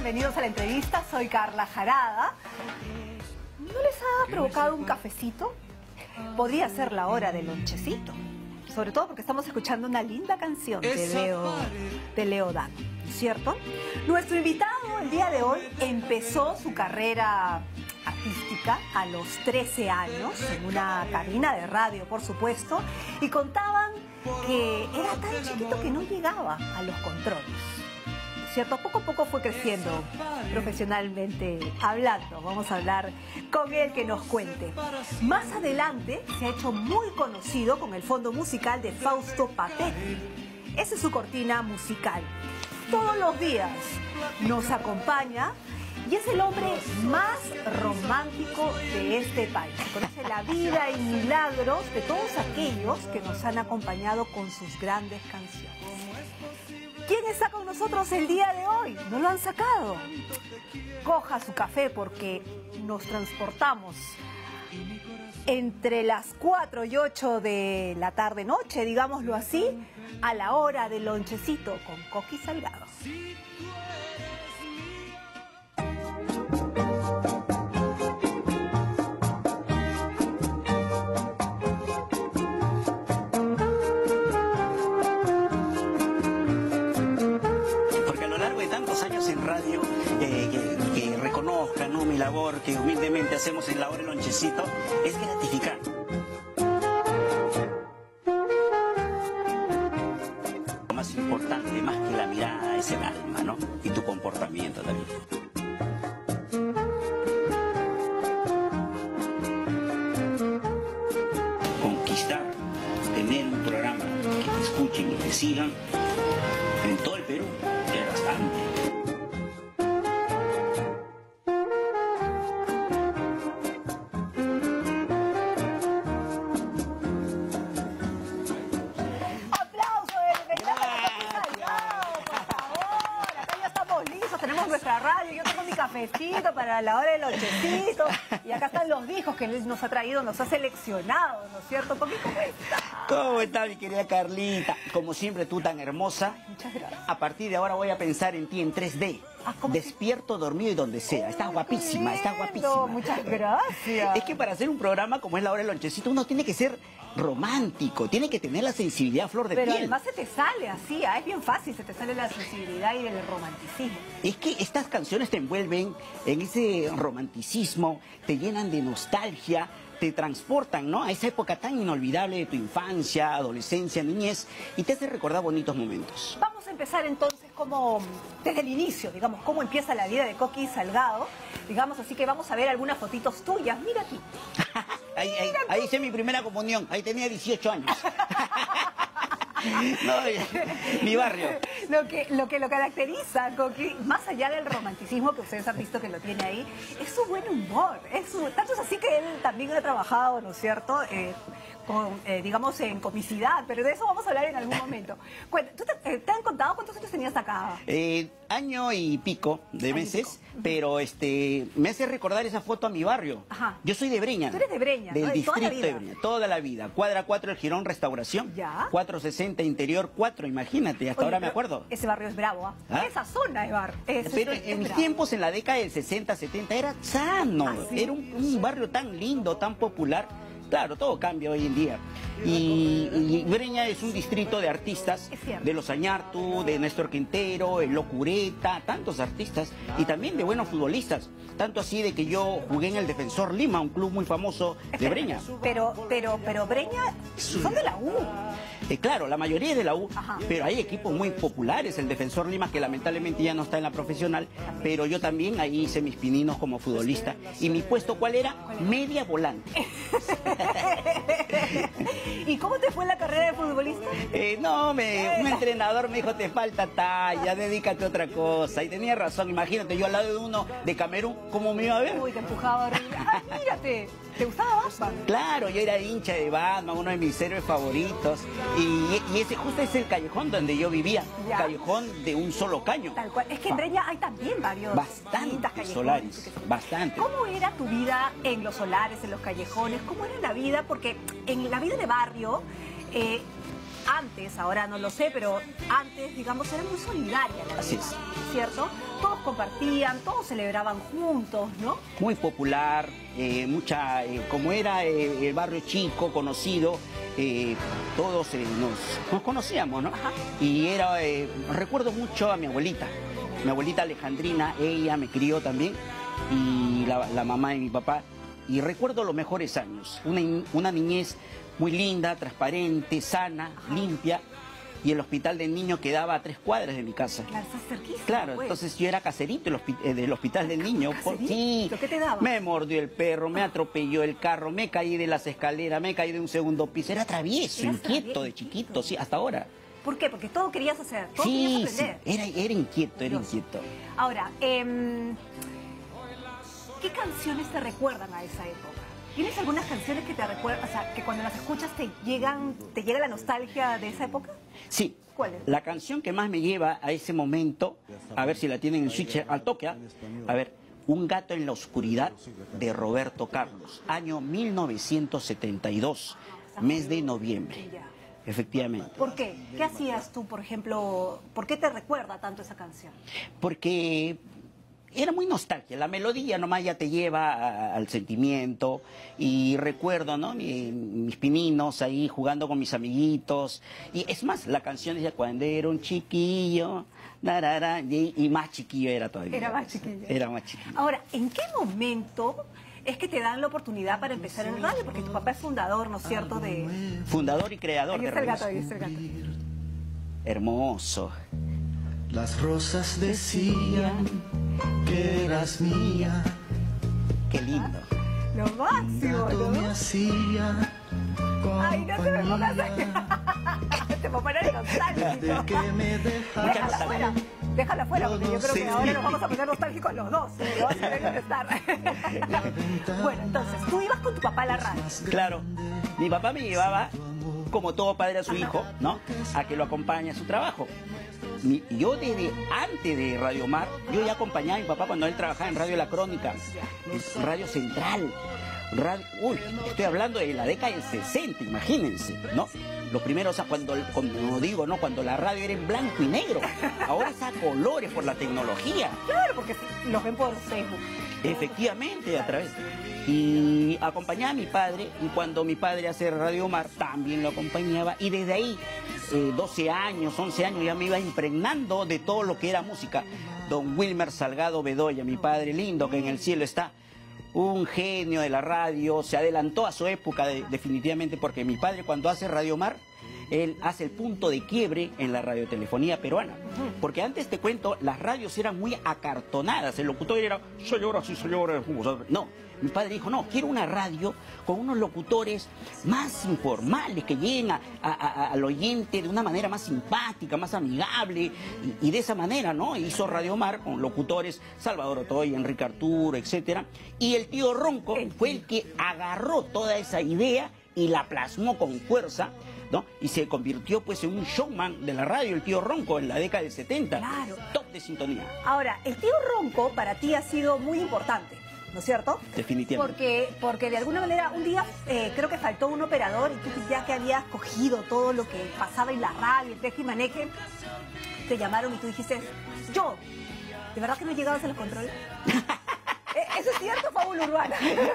Bienvenidos a la entrevista, soy Carla Jarada. ¿No les ha provocado un cafecito? Podría ser la hora del lonchecito, sobre todo porque estamos escuchando una linda canción de Leo Dan, ¿cierto? Nuestro invitado el día de hoy empezó su carrera artística a los 13 años, en una cabina de radio, por supuesto, y contaban que era tan chiquito que no llegaba a los controles, ¿cierto? Poco a poco fue creciendo profesionalmente hablando. Vamos a hablar con él, que nos cuente. Más adelante se ha hecho muy conocido con el fondo musical de Fausto Papetti. Esa es su cortina musical. Todos los días nos acompaña y es el hombre más romántico de este país. Conoce la vida y milagros de todos aquellos que nos han acompañado con sus grandes canciones. ¿Quién está con nosotros el día de hoy? ¿No lo han sacado? Coja su café porque nos transportamos entre las 4 y 8 de la tarde-noche, digámoslo así, a la hora del lonchecito con Coqui Salgado. Que reconozcan, ¿no?, mi labor que humildemente hacemos en la hora del lonchecito es gratificante. Lo más importante, más que la mirada, es el alma, ¿no? Y tu comportamiento también. Conquistar, tener un programa que te escuchen y te sigan en todo el Perú es bastante. Para la hora del lonchecito, y acá están los discos que él nos ha traído, nos ha seleccionado, ¿no es cierto? ¿Cómo está? ¿Cómo está, mi querida Carlita? Como siempre, tú tan hermosa. Muchas gracias. A partir de ahora voy a pensar en ti en 3D. Despierto, dormido y donde sea. Estás guapísima, estás guapísima. Muchas gracias. Es que para hacer un programa como es la hora del lonchecito, uno tiene que ser romántico, tiene que tener la sensibilidad a flor de piel. Pero además se te sale así, es bien fácil, se te sale la sensibilidad y el romanticismo. Es que estas canciones te envuelven en ese romanticismo, te llenan de nostalgia, te transportan, ¿no?, a esa época tan inolvidable de tu infancia, adolescencia, niñez, y te hace recordar bonitos momentos. Vamos a empezar entonces como desde el inicio, digamos, cómo empieza la vida de Coqui Salgado, digamos, así que vamos a ver algunas fotitos tuyas. Mira aquí. Ahí hice mi primera comunión, ahí tenía 18 años. No, mi barrio. Lo que lo caracteriza, Coqui, más allá del romanticismo que ustedes han visto que lo tiene ahí, es su buen humor. Tanto es así que él también ha trabajado, ¿no es cierto?, digamos, en comicidad, pero de eso vamos a hablar en algún momento. ¿Tú te han contado cuántos años tenías acá? Año y pico de meses, pero me hace recordar esa foto a mi barrio. Ajá. Yo soy de Breña. ¿Tú eres de Breña? Del distrito de Breña, toda la vida. Cuadra 4 el Jirón Restauración. Ya. 460 Interior 4, imagínate, hasta ahora me acuerdo. Ese barrio es bravo, ¿ah? Esa zona es barrio. Pero en mis tiempos, en la década del 60, 70, era sano. ¿Ah, sí? Era un barrio tan lindo, tan popular. Claro, todo cambia hoy en día. Y Breña es un distrito de artistas, de los Añartu, de Néstor Quintero, el Locureta, tantos artistas, y también de buenos futbolistas. Tanto así de que yo jugué en el Defensor Lima, un club muy famoso de Breña. Pero Breña son de la U. Claro, la mayoría es de la U, pero hay equipos muy populares, el Defensor Lima, que lamentablemente ya no está en la profesional, pero yo también ahí hice mis pininos como futbolista. ¿Y mi puesto cuál era? Media volante. ¿Y cómo te fue la carrera de futbolista? Un entrenador me dijo, te falta talla, dedícate a otra cosa. Y tenía razón, imagínate, yo al lado de uno de Camerún, ¿cómo me iba a ver? Uy, te empujaba arriba. ¡Ay, mírate! ¿Te gustaba Batman? Claro, yo era hincha de Batman, uno de mis héroes favoritos. Y ese justo es el callejón donde yo vivía. ¿Ya? Callejón de un solo caño. Tal cual. Es que en Breña hay también varios. Bastantes solares. Bastante. ¿Cómo era tu vida en los solares, en los callejones? ¿Cómo era la vida? Porque en la vida de barrio, antes, ahora no lo sé, pero antes, digamos, era muy solidaria la vida. Así es. es cierto? Todos compartían, todos celebraban juntos, ¿no? Muy popular, como era el barrio chico, conocido, todos nos conocíamos, ¿no? Ajá. Y recuerdo mucho a mi abuelita Alejandrina, ella me crió también, y la mamá de mi papá, y recuerdo los mejores años, una niñez muy linda, transparente, sana, limpia, y el hospital del niño quedaba a 3 cuadras de mi casa. Claro, estás cerquísima, Claro, pues. entonces yo era caserito del hospital del niño. ¿Caserito? Sí, ¿Qué te daba? me mordió el perro, me atropelló el carro, me caí de las escaleras, me caí de un segundo piso. Era travieso, ¿Eras inquieto travieso? de chiquito, sí, hasta ahora. ¿Por qué? Porque todo querías hacer, todo Sí, querías sí, aprender. era inquieto, era Dios. inquieto. Ahora, ¿qué canciones te recuerdan a esa época? ¿Tienes algunas canciones que te recuerdan, o sea, que cuando las escuchas te llega la nostalgia de esa época? Sí. ¿Cuál es? La canción que más me lleva a ese momento, a ver si la tienen en switch al toque, ¿ah? A ver, Un gato en la oscuridad, de Roberto Carlos, año 1972, mes de noviembre. Ya. Efectivamente. ¿Por qué? ¿Qué hacías tú, por ejemplo? ¿Por qué te recuerda tanto esa canción? Porque era muy nostalgia, la melodía nomás ya te lleva al sentimiento, y recuerdo, ¿no? Mis pininos ahí jugando con mis amiguitos, y es más, la canción decía cuando era un chiquillo, y más chiquillo era todavía. Era más chiquillo. Era más chiquillo. Ahora, ¿en qué momento es que te dan la oportunidad para empezar en el radio? Porque tu papá es fundador, ¿no es cierto? Fundador y creador Ahí de está el Radio gato, ahí está el gato. Hermoso. Las rosas decían que eras mía. Qué lindo. Lo máximo, Gato me ¿no? hacía Ay, no te me pongas compañía. a... Te voy a poner nostálgico. De que me Déjala dejaste. fuera, déjala fuera, porque yo creo que Sí. ahora nos vamos a poner nostálgicos los dos. Lo vas a tener que contestar. Bueno, entonces, tú ibas con tu papá a la radio. Claro, mi papá me llevaba, como todo padre a su hijo, ¿no? A que lo acompañe a su trabajo. Yo desde antes de Radio Mar, yo ya acompañaba a mi papá cuando él trabajaba en Radio La Crónica, en Radio Central. Estoy hablando de la década del 60, imagínense, ¿no? Los primeros, o sea, como digo, ¿no? Cuando la radio era en blanco y negro, ahora es a colores por la tecnología. Claro, porque los ven por Facebook. Efectivamente, a través. Y acompañaba a mi padre, y cuando mi padre hace Radio Mar, también lo acompañaba, y desde ahí, 12 años, 11 años, ya me iba impregnando de todo lo que era música. Don Wilmer Salgado Bedoya, mi padre lindo, que en el cielo está, un genio de la radio, se adelantó a su época definitivamente, porque mi padre cuando hace Radio Mar, él hace el punto de quiebre en la radiotelefonía peruana. Porque antes, te cuento, las radios eran muy acartonadas. El locutor era, señoras y señores. No, mi padre dijo, no, quiero una radio con unos locutores más informales, que lleguen al oyente de una manera más simpática, más amigable. Y de esa manera, ¿no? Hizo Radio Mar con locutores Salvador Otoy, Enrique Arturo, etcétera. Y el tío Ronco fue el que agarró toda esa idea y la plasmó con fuerza, ¿no? Y se convirtió pues en un showman de la radio, el tío Ronco, en la década del 70. Claro. Top de sintonía. Ahora, el tío Ronco para ti ha sido muy importante, ¿no es cierto? Definitivamente. Porque de alguna manera un día creo que faltó un operador, y tú ya que habías cogido todo lo que pasaba en la radio, el teje y maneje, te llamaron y tú dijiste, yo, ¿de verdad que no llegabas a los controles? ¿Eso es cierto, Fábula Urbana?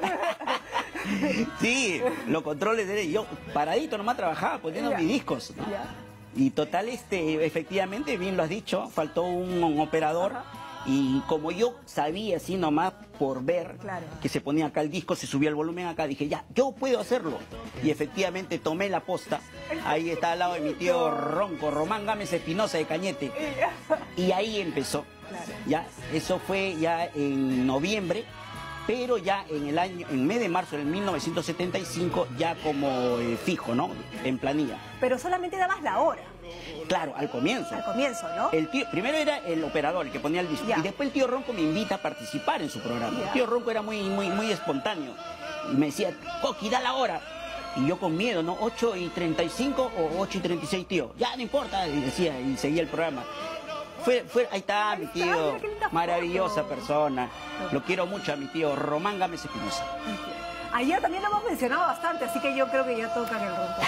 Sí, los controles de yo paradito nomás trabajaba poniendo Ya. mis discos, ¿no? Ya. Y total, efectivamente, bien lo has dicho, faltó un operador. Ajá. Y como yo sabía así nomás por ver, Claro. que se ponía acá el disco, se subía el volumen acá, dije, ya, yo puedo hacerlo. Y efectivamente tomé la posta. Ahí está al lado de mi tío Ronco, Román Gámez Espinosa de Cañete. Y ahí empezó. Claro. Ya, eso fue ya en noviembre, pero ya en mes de marzo del 1975, ya como fijo, ¿no? En planilla. Pero solamente dabas la hora, Claro, al comienzo. al comienzo, ¿no? El tío, primero era el operador, el que ponía el disco. Ya. Y después el tío Ronco me invita a participar en su programa. Ya. El tío Ronco era muy espontáneo. Y me decía, Coqui, da la hora. Y yo con miedo, ¿no? 8:35 o 8:36, tío. Ya, no importa, y decía, y seguía el programa. Ahí está mi tío, mira qué linda maravillosa foto. persona. Lo quiero mucho a mi tío Román Gámez Espinosa. Ayer también lo hemos mencionado bastante, así que yo creo que ya tocan el Ronco.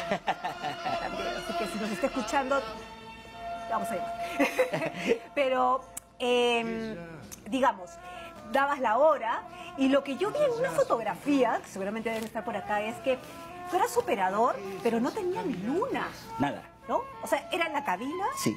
También, así que si nos está escuchando, vamos a llamar. Pero digamos, dabas la hora y lo que yo vi en una fotografía, que seguramente deben estar por acá, es que tú eras operador, pero no tenían luna. Nada. ¿No? O sea, era la cabina, Sí.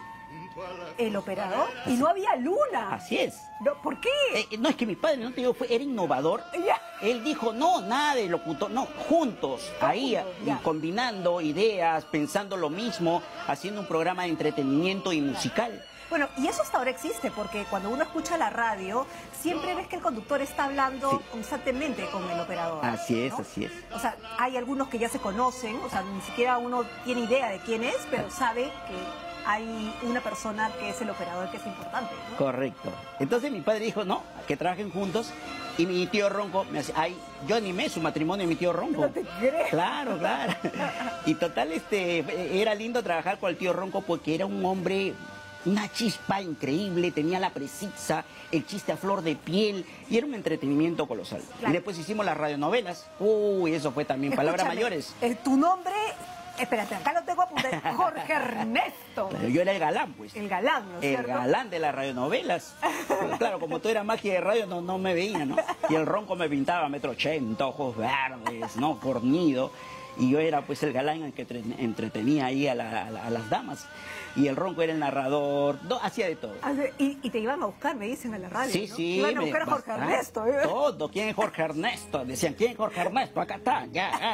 el operador, y no había luna. Así es. No, ¿por qué? No, es que mi padre, no te digo, era innovador. Ya. Él dijo, no, nada de locutor, no, juntos, ahí, juntos, ya. combinando ideas, pensando lo mismo, haciendo un programa de entretenimiento y musical. Bueno, y eso hasta ahora existe, porque cuando uno escucha la radio, siempre ves que el conductor está hablando Sí. constantemente con el operador. Así es, ¿no? así es. O sea, hay algunos que ya se conocen, o sea, ni siquiera uno tiene idea de quién es, pero sabe que hay una persona que es el operador que es importante, ¿no? Correcto. Entonces mi padre dijo, no, que trabajen juntos. Y mi tío Ronco me hacía, ay, yo animé su matrimonio de mi tío Ronco. No te creo. Claro, claro. Y total, era lindo trabajar con el tío Ronco porque era un hombre, una chispa increíble, tenía la precisa, el chiste a flor de piel y era un entretenimiento colosal. Claro. Y después hicimos las radionovelas. Uy, eso fue también palabras Escúchame, mayores. Tu nombre, espérate, acá lo tengo apuntado, Jorge Ernesto. Claro, yo era el galán, pues. El galán, ¿no es El cierto? galán de las radionovelas. Pero claro, como tú eras magia de radio, no me veía, ¿no? Y el Ronco me pintaba 1,80 m, ojos verdes, ¿no? Fornido. Y yo era pues el galán el que entretenía ahí a las damas. Y el Ronco era el narrador, hacía de todo. Y te iban a buscar, me dicen, a la radio, Sí, ¿no? sí. Iban a buscar a Jorge bastante. Ernesto. ¿Eh? Todo. ¿Quién es Jorge Ernesto? Decían, ¿quién es Jorge Ernesto? Acá está, ya.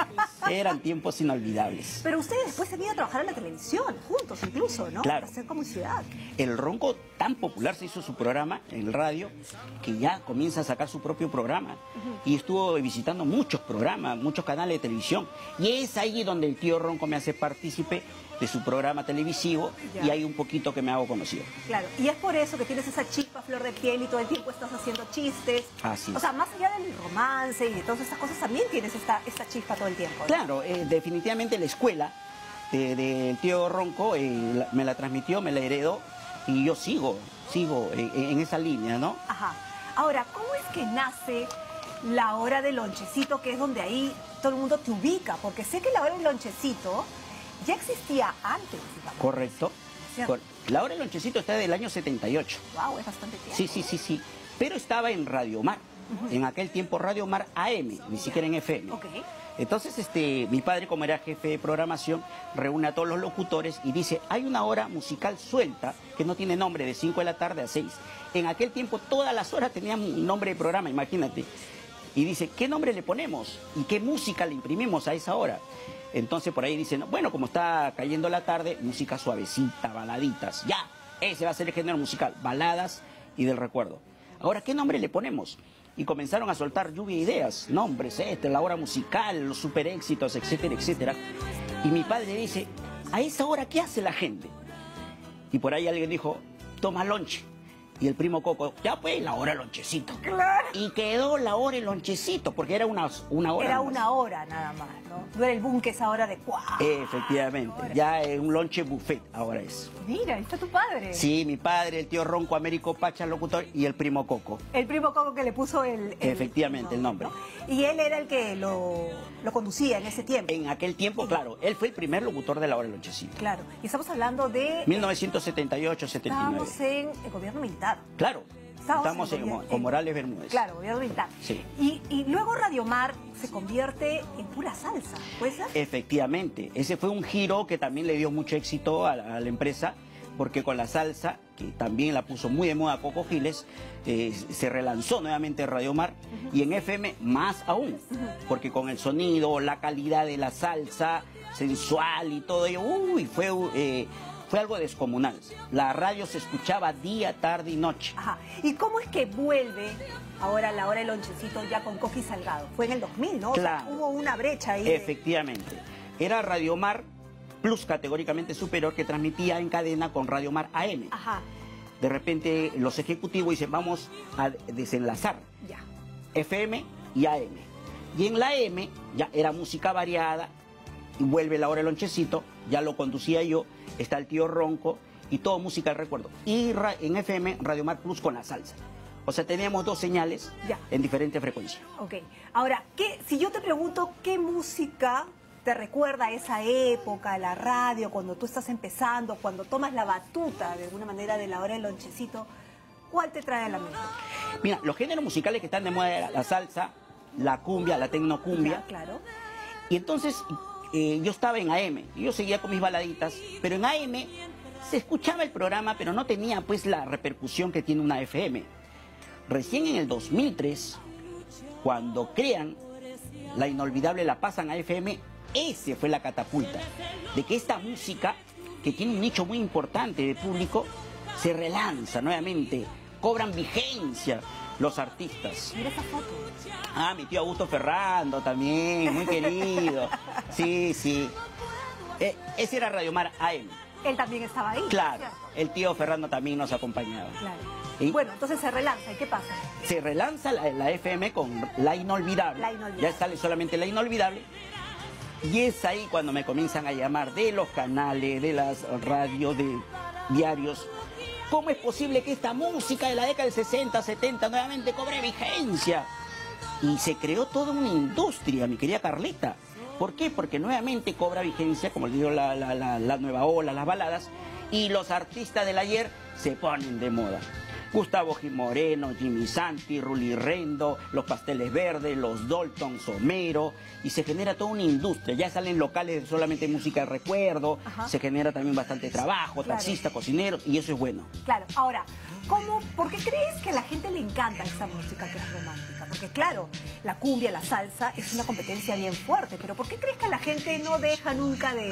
Eran tiempos inolvidables. Pero ustedes después se han ido a trabajar en la televisión, juntos incluso, ¿no? Claro. Para hacer comunidad. El Ronco tan popular se hizo su programa en el radio que ya comienza a sacar su propio programa. Y estuvo visitando muchos programas, muchos canales de televisión. Y es ahí donde el tío Ronco me hace partícipe de su programa televisivo Ya. y hay un poquito que me hago conocido. Claro, y es por eso que tienes esa chispa flor de piel y todo el tiempo estás haciendo chistes. Así O es. sea, más allá del romance y de todas estas cosas, también tienes esta chispa todo el tiempo, ¿no? Claro, definitivamente la escuela del tío Ronco me la transmitió, me la heredó y yo sigo en esa línea, ¿no? Ajá. Ahora, ¿cómo es que nace la hora del lonchecito, que es donde ahí todo el mundo te ubica? Porque sé que la hora del lonchecito ya existía antes, digamos. Correcto. ¿Cierto? La hora del lonchecito está del año 78. Wow, es bastante tiempo. Sí. Pero estaba en Radio Mar. En aquel tiempo Radio Mar AM, ni siquiera en FM. Ok. Entonces, mi padre, como era jefe de programación, reúne a todos los locutores y dice, hay una hora musical suelta que no tiene nombre, de 5 de la tarde a 6. En aquel tiempo todas las horas tenían un nombre de programa, imagínate. Y dice, ¿qué nombre le ponemos? ¿Y qué música le imprimimos a esa hora? Entonces por ahí dicen, bueno, como está cayendo la tarde, música suavecita, baladitas. Ya, ese va a ser el género musical, baladas y del recuerdo. Ahora, ¿qué nombre le ponemos? Y comenzaron a soltar lluvia de ideas, nombres, la hora musical, los super éxitos, etcétera, etcétera. Y mi padre dice, ¿a esa hora qué hace la gente? Y por ahí alguien dijo, toma lonche. Y el primo Coco, ya pues, la hora lonchecito. Claro. Y quedó la hora el lonchecito, porque era una hora. Era nomás. una hora nada más, ¿no? No era el boom que es ahora de ¡cuau! Efectivamente, ya es un lonche buffet ahora es. Mira, ahí está tu padre. Sí, mi padre, el tío Ronco, Américo Pacha, locutor, y el primo Coco. El primo Coco que le puso Efectivamente, el nombre. ¿no? Y él era el que lo conducía en ese tiempo. En aquel tiempo, claro, él fue el primer locutor de la hora del lonchecito. Claro. Y estamos hablando de... 1978-79. Estábamos en el gobierno militar. Claro, estamos en con Morales Bermúdez. Claro, gobierno militar. Sí. Y luego Radio Mar se convierte en pura salsa, ¿puede ser? Efectivamente, ese fue un giro que también le dio mucho éxito a la empresa, porque con la salsa, que también la puso muy de moda Coco Giles, se relanzó nuevamente Radio Mar y en FM más aún, porque con el sonido, la calidad de la salsa, sensual y todo ello, fue algo descomunal. La radio se escuchaba día, tarde y noche. Ajá. ¿Y cómo es que vuelve ahora la hora del lonchecito ya con Coqui Salgado? Fue en el 2000, ¿no? Claro. O sea, hubo una brecha ahí. Efectivamente. Era Radio Mar Plus, categóricamente superior, que transmitía en cadena con Radio Mar AM. Ajá, De repente los ejecutivos dicen, vamos a desenlazar ya. FM y AM. Y en la AM ya era música variada, y vuelve la hora del lonchecito, ya lo conducía yo, está el tío Ronco y todo música del recuerdo. Y en FM, Radio Mar Plus con la salsa. O sea, teníamos dos señales Ya. en diferentes frecuencias. Ok. Ahora, si yo te pregunto qué música te recuerda a esa época, a la radio, cuando tú estás empezando, cuando tomas la batuta de alguna manera de la hora del lonchecito, ¿cuál te trae a la mente? Mira, los géneros musicales que están de moda era la salsa, la cumbia, la tecnocumbia. Ya, claro. Y entonces yo estaba en AM, y yo seguía con mis baladitas, pero en AM se escuchaba el programa, pero no tenía pues la repercusión que tiene una FM. Recién en el 2003, cuando crean La Inolvidable, la pasan a FM, ese fue la catapulta de que esta música, que tiene un nicho muy importante de público, se relanza nuevamente, cobran vigencia los artistas. Mira esa foto. Ah, mi tío Augusto Ferrando también, muy querido. Sí, sí. Ese era Radio Mar AM. Él también estaba ahí. Claro, ¿cierto? el tío Ferrando también nos acompañaba. Claro. ¿Y? Bueno, entonces se relanza. ¿Y qué pasa? Se relanza la FM con La Inolvidable. La Inolvidable. Ya sale solamente La Inolvidable. Y es ahí cuando me comienzan a llamar de los canales, de las radios, de diarios. ¿Cómo es posible que esta música de la década del 60, 70 nuevamente cobre vigencia? Y se creó toda una industria, mi querida Carlita. ¿Por qué? Porque nuevamente cobra vigencia, como le digo, la nueva ola, las baladas, y los artistas del ayer se ponen de moda. Gustavo Gil Moreno, Jimmy Santi, Rully Rendo, los Pasteles Verdes, los Daltons, Homero, y se genera toda una industria. Ya salen locales de solamente música de recuerdo, Ajá. se genera también bastante trabajo, Claro. taxistas, cocineros, y eso es bueno. Claro, ahora, ¿por qué crees que a la gente le encanta esa música que es romántica? Porque claro, la cumbia, la salsa es una competencia bien fuerte, pero ¿por qué crees que la gente no deja nunca de...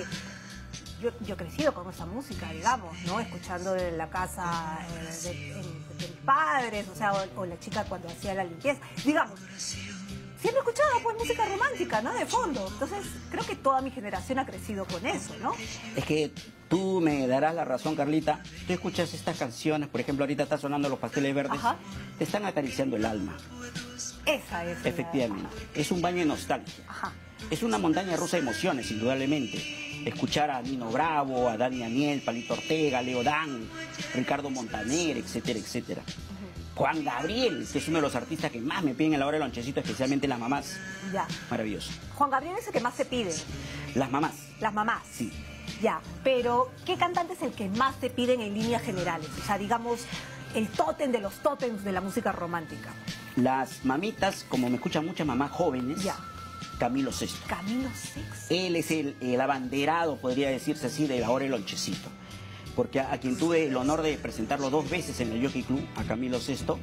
Yo he crecido con esa música, digamos, ¿no? Escuchando en la casa de mis padres, o sea, o la chica cuando hacía la limpieza. Digamos, siempre escuchaba pues música romántica, ¿no? De fondo. Entonces, creo que toda mi generación ha crecido con eso, ¿no? Es que tú me darás la razón, Carlita. Tú escuchas estas canciones, por ejemplo, ahorita está sonando Los Pasteles Verdes, Ajá. te están acariciando el alma. Esa es. Efectivamente, es un baño de nostalgia. Ajá. Es una montaña rusa de emociones, indudablemente. Escuchar a Nino Bravo, a Dani Daniel, Palito Ortega, Leo Dan, Ricardo Montaner, etcétera, etcétera. Juan Gabriel, que es uno de los artistas que más me piden a la hora del lonchecito, especialmente las mamás. Ya. Maravilloso. Juan Gabriel es el que más se pide. Las mamás. Las mamás. Sí. Ya. Pero, ¿qué cantante es el que más te piden en líneas generales? O sea, digamos, el tótem de los tótems de la música romántica. Las mamitas, como me escuchan muchas mamás jóvenes, Ya. Camilo VI. Camilo VI. Él es el abanderado, podría decirse así, de la hora del lonchecito. Porque a quien tuve el honor de presentarlo 2 veces en el Jockey Club, a Camilo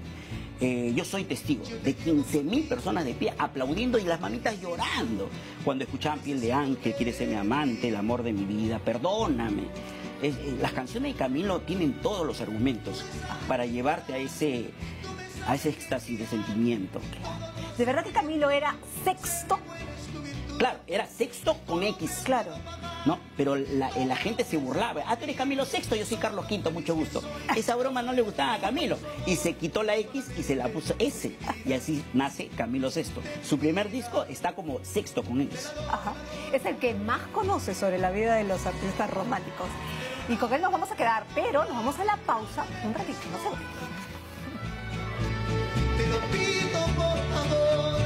VI, yo soy testigo de 15.000 personas de pie aplaudiendo y las mamitas llorando cuando escuchaban Piel de Ángel, Quieres ser mi amante, El amor de mi vida, Perdóname. Las canciones de Camilo tienen todos los argumentos para llevarte a ese éxtasis de sentimiento. ¿De verdad que Camilo era sexto? Claro, era sexto con X. Claro. ¿No? Pero la gente se burlaba. Ah, tú eres Camilo VI, yo soy Carlos V, mucho gusto. Esa broma no le gustaba a Camilo. Y se quitó la X y se la puso S. Y así nace Camilo VI. Su primer disco está como sexto con X. Ajá. Es el que más conoce sobre la vida de los artistas románticos. Y con él nos vamos a quedar, pero nos vamos a la pausa un ratito, no se vayan. Te lo pido por favor.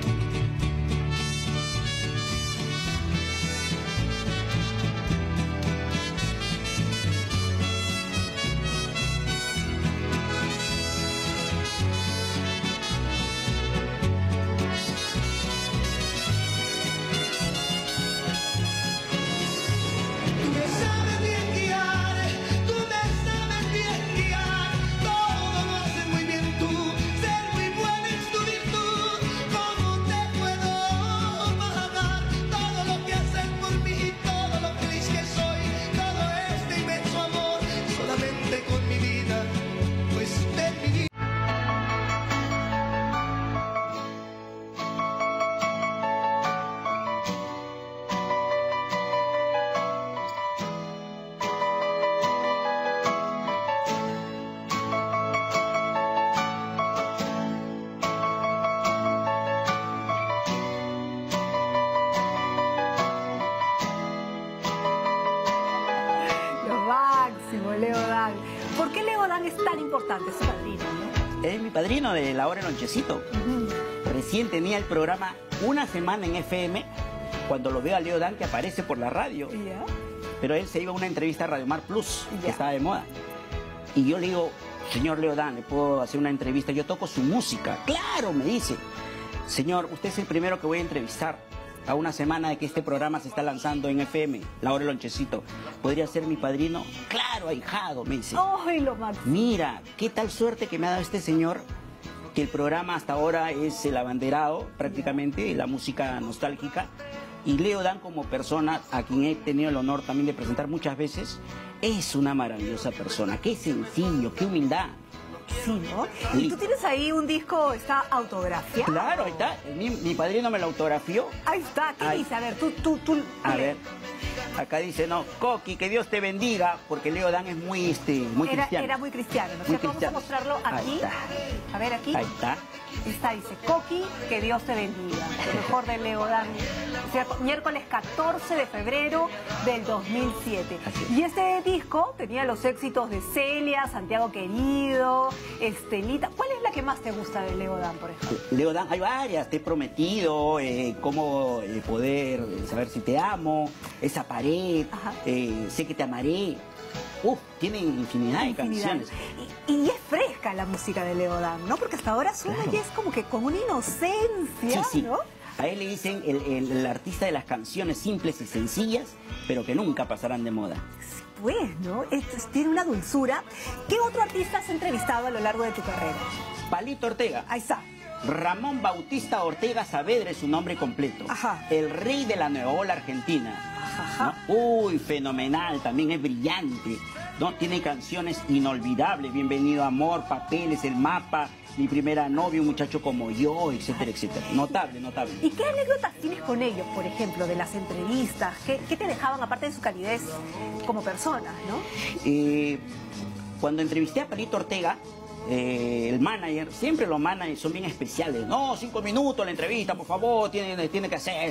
Tú me sabes bien guiar, tú me sabes bien guiar, todo lo haces muy bien tú, ser muy buena es tu virtud, ¿cómo te puedo pagar todo lo que haces por mí, todo lo feliz que soy, todo este inmenso amor, solamente con mi vida, pues te viví. Lo máximo, Leo Dan. ¿Por qué Leo Dan es tan importante? Es su padrino, ¿no? Es mi padrino de la hora del lonchecito. Recién tenía el programa una semana en FM cuando lo veo a Leo Dan que aparece por la radio. ¿Ya? Pero él se iba a una entrevista a Radio Mar Plus, Ya. que estaba de moda. Y yo le digo, señor Leo Dan, ¿le puedo hacer una entrevista? Yo toco su música. Claro, me dice. Señor, usted es el primero que voy a entrevistar. A una semana de que este programa se está lanzando en FM, La Hora del Lonchecito. ¿Podría ser mi padrino? Claro, ahijado, me dice. ¡Ay, lo máximo! Mira, qué tal suerte que me ha dado este señor, que el programa hasta ahora es el abanderado, prácticamente, la música nostálgica. Y Leo Dan, como persona, a quien he tenido el honor también de presentar muchas veces, es una maravillosa persona. Qué sencillo, qué humildad. Sí, ¿no? Y tú tienes ahí un disco, está autografiado. Claro, ahí está. Mi padrino me lo autografió. Ahí está. ¿Qué Ahí. dice? A ver, tú. A ver, acá dice, no, Coqui, que Dios te bendiga, porque Leo Dan es muy cristiano. Era muy cristiano, ¿no es Muy cierto? Vamos a cristiano. mostrarlo aquí. Ahí está. A ver, aquí. Ahí está. Está, dice, Coqui, que Dios te bendiga. Lo mejor de Leo Dan. ¿Cierto? Miércoles 14 de febrero del 2007. Así es. Y este disco tenía los éxitos de Celia, Santiago Querido, Estelita. ¿Cuál es la que más te gusta de Leo Dan, por ejemplo? Leo Dan, hay varias, te he prometido, cómo poder saber si te amo, esa pared, Ajá. sé que te amaré. Tienen infinidad de canciones. Y es fresca la música de Leo Dan, ¿no? Porque hasta ahora suena Claro. y es como que con una inocencia, Sí, sí. ¿no? A él le dicen el artista de las canciones simples y sencillas, pero que nunca pasarán de moda. Sí, pues, ¿no? Tiene una dulzura. ¿Qué otro artista has entrevistado a lo largo de tu carrera? Palito Ortega. Ahí está. Ramón Bautista Ortega Saavedra es su nombre completo. Ajá. El rey de la nueva ola argentina. Ajá. ¿No? Uy, fenomenal, también es brillante, ¿no? Tiene canciones inolvidables, Bienvenido Amor, Papeles, El Mapa, Mi Primera Novia, Un Muchacho Como Yo, etcétera, etcétera. Notable, notable. ¿Y qué anécdotas tienes con ellos, por ejemplo, de las entrevistas? ¿Qué te dejaban, aparte de su calidez como personas, no? Cuando entrevisté a Palito Ortega, el manager, siempre los managers son bien especiales. No, 5 minutos la entrevista, por favor, tiene que hacer.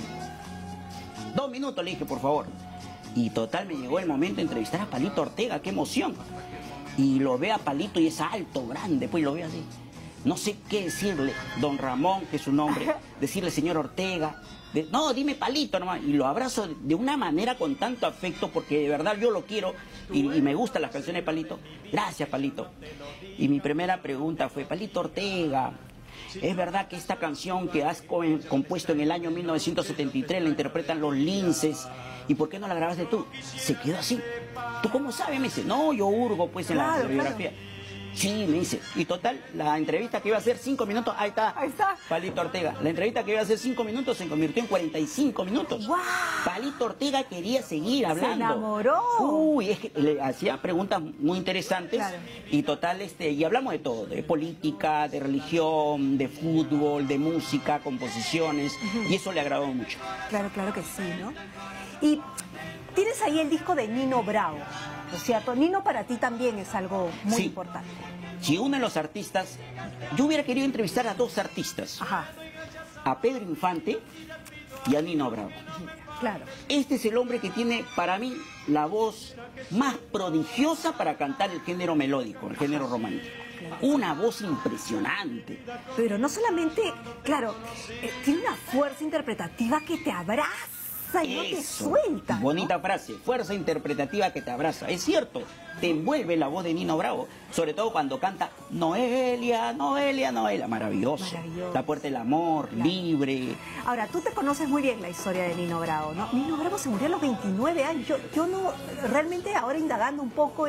2 minutos le dije, por favor. Y total, me llegó el momento de entrevistar a Palito Ortega, qué emoción. Y lo veo a Palito y es alto, grande, pues lo veo así. No sé qué decirle, don Ramón, que es su nombre, decirle señor Ortega. No, dime Palito nomás. Y lo abrazo de una manera con tanto afecto, porque de verdad yo lo quiero y me gustan las canciones de Palito. Gracias, Palito. Y mi primera pregunta fue, Palito Ortega, ¿es verdad que esta canción que has compuesto en el año 1973 la interpretan los Linces? ¿Y por qué no la grabaste tú? Se quedó así. ¿Tú cómo sabes? Me dice, no, yo hurgo pues en la biografía. Sí, me dice. Y total, la entrevista que iba a ser 5 minutos, ahí está. Ahí está. Palito Ortega. La entrevista que iba a ser 5 minutos se convirtió en 45 minutos. ¡Guau! Palito Ortega quería seguir hablando. Se enamoró. Uy, es que le hacía preguntas muy interesantes. Claro. Y total, y hablamos de todo, de política, de religión, de fútbol, de música, composiciones. Y eso le agradó mucho. Claro, claro que sí, ¿no? Y tienes ahí el disco de Nino Bravo, ¿no es cierto? Nino para ti también es algo muy Sí. importante. Si uno de los artistas, yo hubiera querido entrevistar a 2 artistas, Ajá, a Pedro Infante y a Nino Bravo. claro. Este es el hombre que tiene para mí la voz más prodigiosa para cantar el género melódico, el género romántico. Una voz impresionante. Pero no solamente, claro, tiene una fuerza interpretativa que te abraza y no te Eso. suelta, ¿no? Bonita frase, fuerza interpretativa que te abraza. Es cierto, te envuelve la voz de Nino Bravo, sobre todo cuando canta Noelia, Noelia, Noelia. Maravilloso. Maravilloso. La puerta del amor, Claro. libre. Ahora, tú te conoces muy bien la historia de Nino Bravo, ¿no? Nino Bravo se murió a los 29 años. Yo no, realmente ahora indagando un poco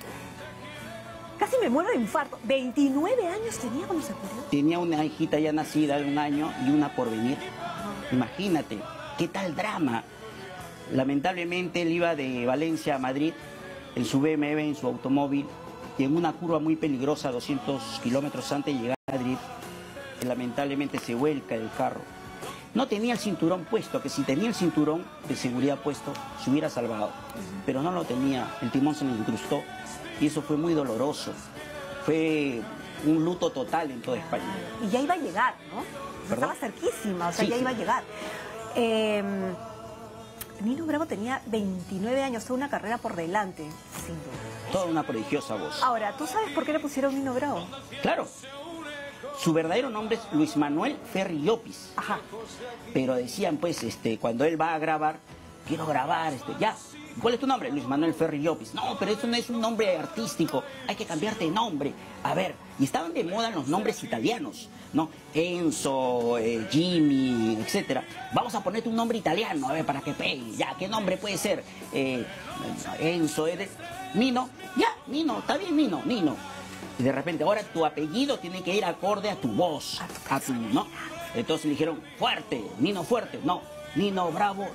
casi me muero de infarto. 29 años tenía cuando se murió. Tenía una hijita ya nacida de 1 año y una por venir. Imagínate, qué tal drama. Lamentablemente él iba de Valencia a Madrid en su BMW, en su automóvil, y en una curva muy peligrosa, 200 kilómetros antes de llegar a Madrid, lamentablemente se vuelca el carro. No tenía el cinturón puesto, que si tenía el cinturón de seguridad puesto, se hubiera salvado. Pero no lo tenía, el timón se le incrustó y eso fue muy doloroso. Fue un luto total en toda España. Y ya iba a llegar, ¿no? ¿Perdón? Estaba cerquísima, o sea, Sí, ya sí. iba a llegar. Nino Bravo tenía 29 años, toda una carrera por delante, sin duda. Toda una prodigiosa voz. Ahora, ¿tú sabes por qué le pusieron Nino Bravo? Claro, su verdadero nombre es Luis Manuel Ferri Llopis. Ajá. Pero decían, pues, cuando él va a grabar, quiero grabar, ya, ¿Cuál es tu nombre? Luis Manuel Ferri Llopis. No, pero eso no es un nombre artístico, hay que cambiarte de nombre. A ver, y estaban de moda los nombres italianos, ¿no? Enzo, Jimmy, etcétera. Vamos a ponerte un nombre italiano, a ver, para que pegue. Ya, ¿qué nombre puede ser? Enzo, Nino. Ya, Nino, está bien, Nino. Y de repente, ahora tu apellido tiene que ir acorde a tu voz, a tu, ¿no? Entonces le dijeron, fuerte, Nino Fuerte. No, Nino Bravo.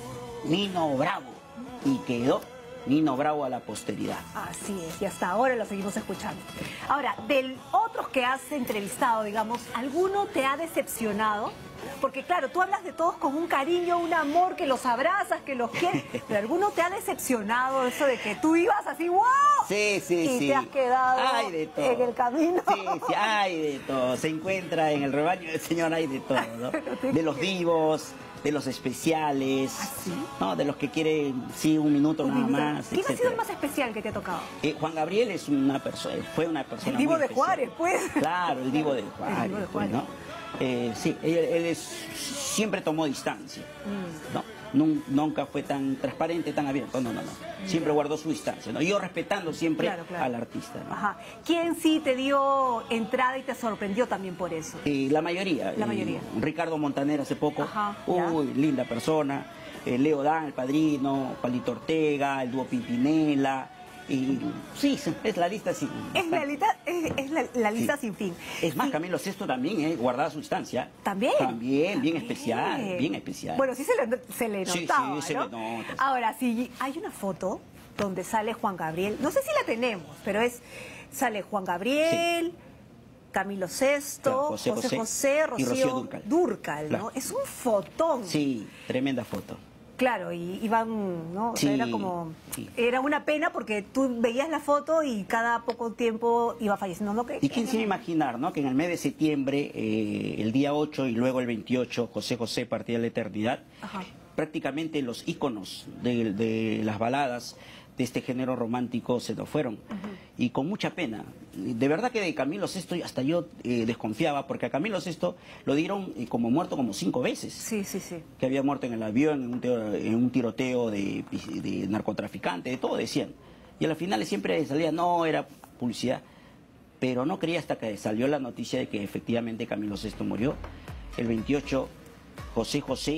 Y quedó Nino Bravo a la posteridad. Así es, y hasta ahora lo seguimos escuchando. Ahora, de otros que has entrevistado, digamos, ¿alguno te ha decepcionado? Porque claro, tú hablas de todos con un cariño, un amor, que los abrazas, que los quieres, pero ¿alguno te ha decepcionado eso de que tú ibas así, ¡wow! Sí, y te has quedado en el camino. Sí, hay de todo. Se encuentra en el rebaño del Señor, hay de todo, ¿no? De los divos, de los especiales, ¿Ah, sí? ¿no? De los que quieren, sí, un minuto nada más. ¿Quién ha sido el más especial que te ha tocado? Juan Gabriel es una persona, fue una persona El divo muy de especial. Juárez, pues. Claro, el divo de Juárez. El divo de Juárez. Pues, ¿no? Sí, él siempre tomó distancia, ¿no? Nunca fue tan transparente, tan abierto, no. Siempre guardó su distancia, ¿no? Yo respetando siempre Claro. al artista, ¿no? Ajá. ¿Quién sí te dio entrada y te sorprendió también por eso? La mayoría. La mayoría. Ricardo Montaner hace poco. Ajá, Uy, linda persona. Leo Dan, el padrino, Palito Ortega, el dúo Pimpinela. Y sí, es la lista sin... Es la lista sin fin. Es más, Sí. Camilo Sesto también, guardada su distancia. ¿También? También, bien También. especial, bien especial. Bueno, sí se le Sí, notaba, sí, se ¿no? le nota. Ahora, sí, hay una foto donde sale Juan Gabriel, no sé si la tenemos, pero sale Juan Gabriel, Camilo Sesto, Claro, José José y Rocío Dúrcal, ¿no? Claro. Es un fotón. Sí, tremenda foto. Claro, y iban, ¿no? O sea, Sí, era como, sí. era una pena porque tú veías la foto y cada poco tiempo iba falleciendo, ¿no? ¿Y quién se iba a imaginar, no? Que en el mes de septiembre, el día 8 y luego el 28, José José partía a la eternidad. Ajá. Prácticamente los íconos de las baladas de este género romántico se nos fueron. Y con mucha pena. De verdad que de Camilo Sesto hasta yo desconfiaba, porque a Camilo Sesto lo dieron como muerto como 5 veces. Sí. Que había muerto en el avión, en un tiroteo de narcotraficante, de todo decían. Y a la final siempre salía, no, era publicidad. Pero no creía hasta que salió la noticia de que efectivamente Camilo Sesto murió. El 28, José José.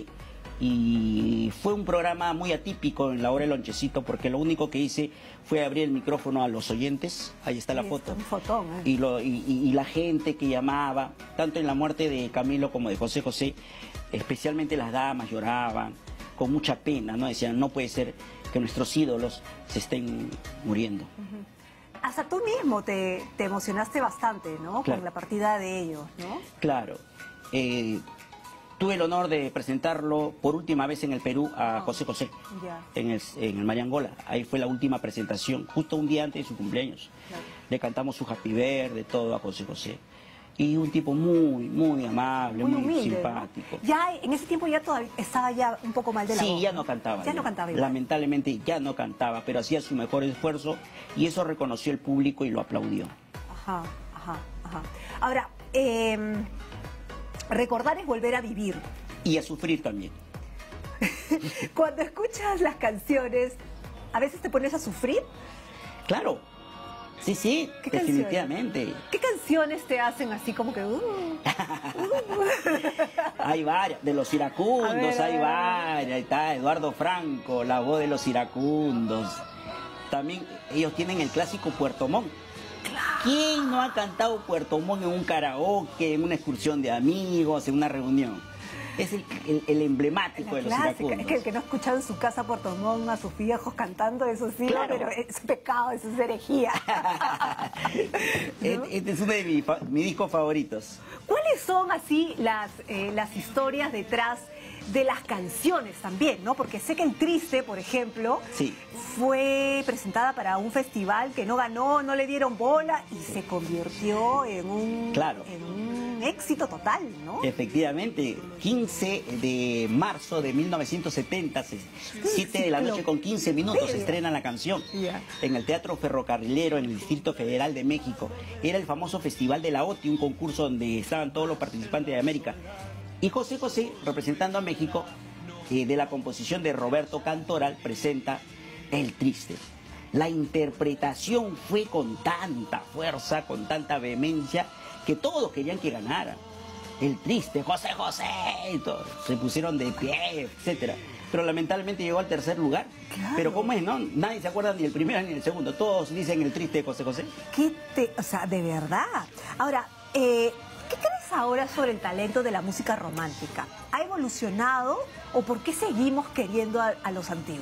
Y fue un programa muy atípico en la hora del lonchecito, porque lo único que hice fue abrir el micrófono a los oyentes. Ahí está la Sí, foto. un fotón, ¿eh? Y la gente que llamaba, tanto en la muerte de Camilo como de José José, especialmente las damas lloraban con mucha pena, ¿no? Decían, no puede ser que nuestros ídolos se estén muriendo. Hasta tú mismo te emocionaste bastante, ¿no? Claro. Con la partida de ellos, ¿no? Claro. Tuve el honor de presentarlo por última vez en el Perú a José José, Ya. en el Mariangola. Ahí fue la última presentación, justo un día antes de su cumpleaños. Claro. Le cantamos su Happy Birthday, todo a José José. Y un tipo muy amable, muy, humilde, simpático. ¿no? Ya en ese tiempo ya todavía estaba ya un poco mal de la voz. Sí, ya no cantaba. Ya no cantaba igual. Lamentablemente ya no cantaba, pero hacía su mejor esfuerzo y eso reconoció el público y lo aplaudió. Ajá. Ahora, recordar es volver a vivir. Y a sufrir también. Cuando escuchas las canciones, ¿a veces te pones a sufrir? Claro. Sí, ¿Qué canciones? definitivamente. ¿Qué canciones te hacen así como que... Hay varias, de los iracundos, A ver. hay varias, ahí está Eduardo Franco, la voz de los iracundos. También ellos tienen el clásico Puerto Montt. ¿Quién no ha cantado Puerto Montt en un karaoke, en una excursión de amigos, en una reunión? Es el emblemático de los clásica. iracundos. Es que el que no ha escuchado en su casa Puerto Montt a sus viejos cantando, eso sí, Claro. pero es pecado, eso es herejía. Este es uno de mis discos favoritos. ¿Cuáles son así las historias detrás de las canciones también, ¿no? Porque sé que El Triste, por ejemplo, Sí. fue presentada para un festival que no ganó, no le dieron bola y se convirtió en un, Claro. en un éxito total, ¿no? Efectivamente, 15 de marzo de 1970, 7 de la noche con 15 minutos, se estrena la canción Ya. en el Teatro Ferrocarrilero, en el Distrito Federal de México. Era el famoso Festival de la OTI, un concurso donde estaban todos los participantes de América. Y José José, representando a México, de la composición de Roberto Cantoral, presenta El Triste. La interpretación fue con tanta fuerza, con tanta vehemencia, que todos querían que ganara. El Triste, José José, y todos se pusieron de pie, etcétera. Pero lamentablemente llegó al tercer lugar. Claro. Pero ¿cómo es, no? Nadie se acuerda ni del primero ni del segundo. Todos dicen El Triste de José José. O sea, de verdad. Ahora, ¿qué crees ahora sobre el talento de la música romántica? ¿Ha evolucionado o por qué seguimos queriendo a los antiguos?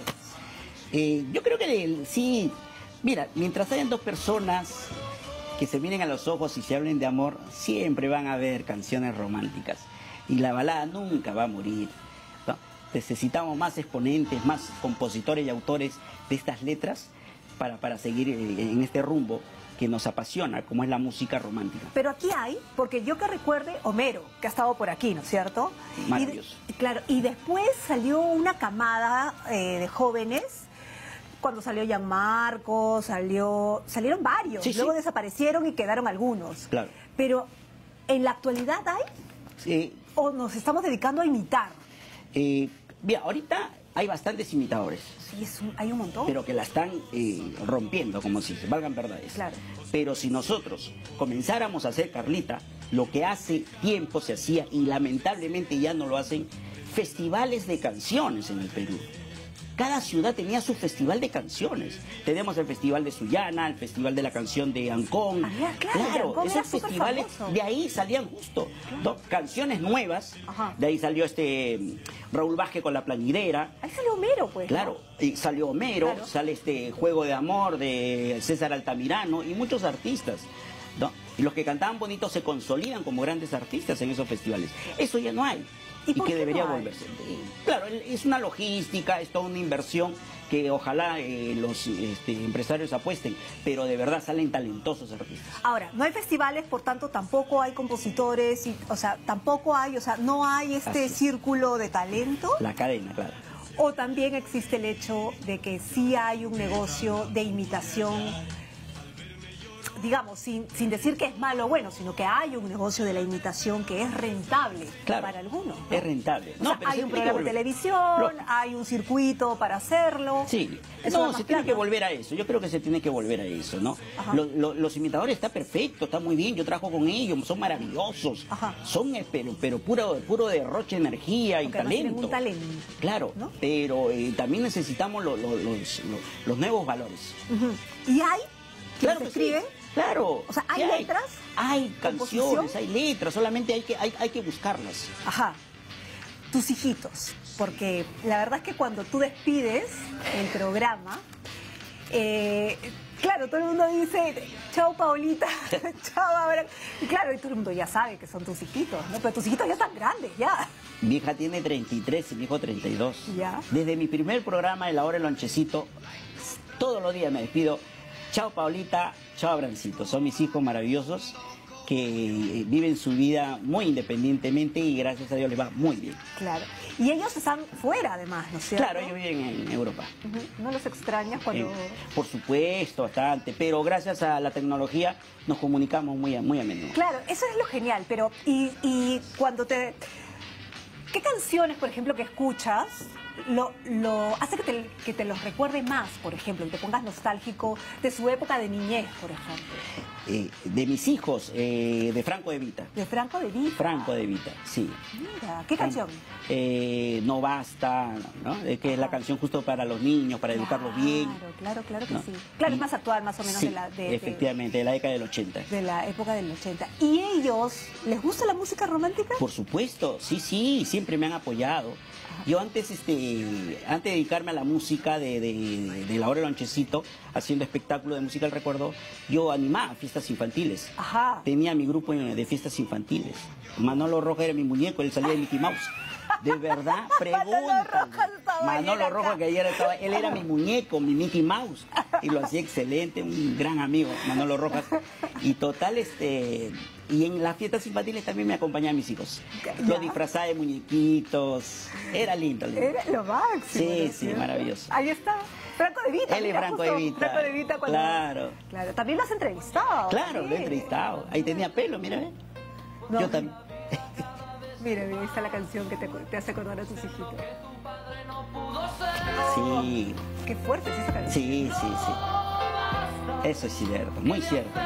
Yo creo que sí. Mira, mientras hayan dos personas que se miren a los ojos y se hablen de amor, siempre van a haber canciones románticas. Y la balada nunca va a morir, ¿no? Necesitamos más exponentes, más compositores y autores de estas letras para seguir en este rumbo que nos apasiona, como es la música romántica. Pero aquí hay, porque yo que recuerde, Homero, que ha estado por aquí, ¿no es cierto? Maravilloso. Claro, y después salió una camada de jóvenes, cuando salió Gianmarco, salieron varios, Sí, luego sí. desaparecieron y quedaron algunos. Claro. Pero, ¿en la actualidad hay? ¿O nos estamos dedicando a imitar? Mira, ahorita hay bastantes imitadores, Sí, hay un montón. pero que la están rompiendo, como si se valgan verdades. Claro. Pero si nosotros comenzáramos a hacer, Carlita, lo que hace tiempo se hacía y lamentablemente ya no lo hacen, festivales de canciones en el Perú. Cada ciudad tenía su festival de canciones. Tenemos el Festival de Sullana, el Festival de la Canción de Ancón. Claro, Ancón era esos súper festivales, famoso. de ahí salían justo, ¿no? Canciones nuevas. Ajá. De ahí salió Raúl Vázquez con La Plañidera. Ahí salió Homero, pues. ¿no? Claro, y salió Homero, Claro. sale Juego de Amor de César Altamirano y muchos artistas, ¿no? Y los que cantaban bonito se consolidan como grandes artistas en esos festivales. Eso ya no hay. ¿Y Y por que qué debería no hay? volverse. Claro, es una logística, es toda una inversión que ojalá los empresarios apuesten, pero de verdad salen talentosos artistas. Ahora, no hay festivales, por tanto tampoco hay compositores, no hay Así este es. círculo de talento. La cadena, claro. O también existe el hecho de que sí hay un negocio de imitación, digamos, sin decir que es malo o bueno, sino que hay un negocio de la imitación que es rentable Claro, para algunos, ¿no? es rentable. O sea, pero hay se un tiene que programa de volver. televisión, Lógico. hay un circuito para hacerlo. Sí, Eso da no, más se tiene plata. que volver a eso, yo creo que se tiene que volver a eso, ¿no? Ajá. Los imitadores está perfecto, está muy bien, yo trabajo con ellos, son maravillosos, Ajá. son pero puro derroche de energía y Porque además tienen talento. un talento, Claro, ¿no? pero también necesitamos los nuevos valores. Ujú. ¿Y hay quienes Claro que escriben? sí, claro. O sea, ¿hay ¿Qué letras? Hay ¿Composición? canciones, hay letras, solamente hay que buscarlas. Ajá. Tus hijitos, porque la verdad es que cuando tú despides el programa, claro, todo el mundo dice, chao Paulita, chao Abraham. Y claro, y todo el mundo ya sabe que son tus hijitos, ¿no? Pero tus hijitos ya están grandes, ya. Mi hija tiene 33 y mi hijo 32. Ya. Desde mi primer programa de La Hora del Lonchecito, todos los días me despido. Chao Paulita, chao Abrancito. Son mis hijos maravillosos que viven su vida muy independientemente y gracias a Dios les va muy bien. Claro. Y ellos están fuera además, ¿no es cierto? Claro, ellos viven en Europa. Ujú. ¿No los extrañas cuando...? Por supuesto, bastante, pero gracias a la tecnología nos comunicamos muy a menudo. Claro, eso es lo genial, pero y cuando te... ¿Qué canciones, por ejemplo, que escuchas lo hace que te los recuerde más, por ejemplo, que te pongas nostálgico de su época de niñez, por ejemplo? De mis hijos, de Franco De Vita. De Franco De Vita. Franco De Vita, sí. Mira, ¿qué canción? No basta, ¿no? Que es la canción justo para los niños, para educarlos bien. Claro que ¿no? sí. Claro, Y- es más actual, más o menos, sí, de efectivamente, de la década del 80. de la época del 80. ¿Y ellos, les gusta la música romántica? Por supuesto, sí, siempre me han apoyado. Yo antes de dedicarme a la música de La Hora del Lonchecito, haciendo espectáculo de música del recuerdo, yo animaba fiestas infantiles. Ajá. Tenía mi grupo de fiestas infantiles. Manolo Roja era mi muñeco, él salía de Mickey Mouse. De verdad, pregúntame. Rojas estaba ayer Manolo acá. Roja, que ayer estaba, él era mi muñeco, mi Mickey Mouse. Y lo hacía excelente, un gran amigo, Manolo Rojas. Y total, y en las fiestas infantiles también me acompañaban mis hijos. Ya. Los disfrazaba de muñequitos. Era lindo, lindo. Era lo máximo. Sí, ¿no es sí, cierto? maravilloso. Ahí está. Franco De Vita. Él es mira, Franco justo De Vita. Franco De Vita cuando... Claro. Claro, también lo has entrevistado. Claro, lo he también. entrevistado. Ahí tenía pelo, mira, ¿ves? No. Yo también. Mira, mira, ahí está la canción que te hace acordar a tus hijitos. Sí, Qué fuerte es esa canción. sí, sí, sí. Eso es cierto, muy cierto.